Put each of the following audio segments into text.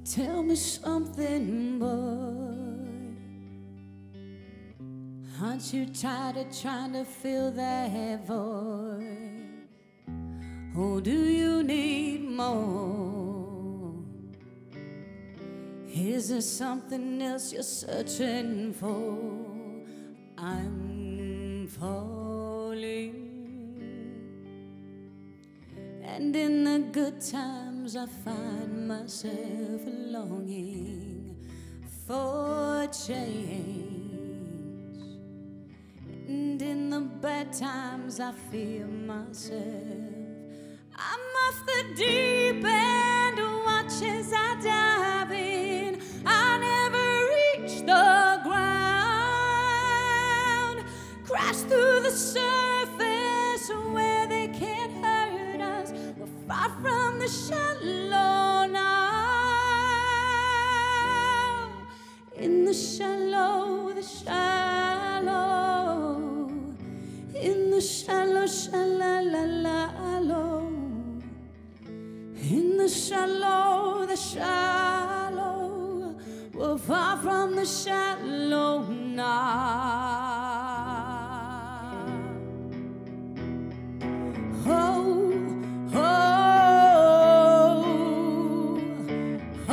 Tell me something, boy. Aren't you tired of trying to fill that void? Or do you need more? Is there something else you're searching for? I'm falling. And in the good times I find myself longing for change. And in the bad times I fear myself. I'm off the deep end, watch as I dive in. I never reach the ground. Crash through the surface where they can't hurt us. We're far from the shallow now. In the shallow, the shallow. In the shallow, shallow. In the shallow, we're far from the shallow now. Oh, oh, oh,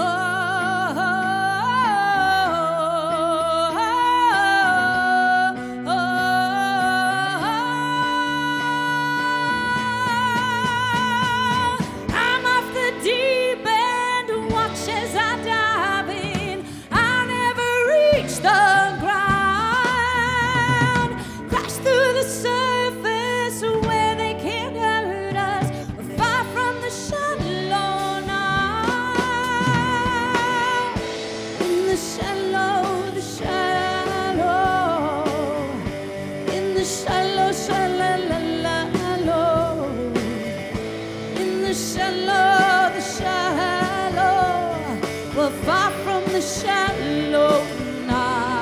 oh, oh. I'm off the deep end, watch as I dive in. I never reach the ground. Crash through the surface where they can't hurt us. We're far from the shallow now. In the shallow, the shallow. In the shallow, shallow. In the shallow, the shallow. We're far from the shallow now.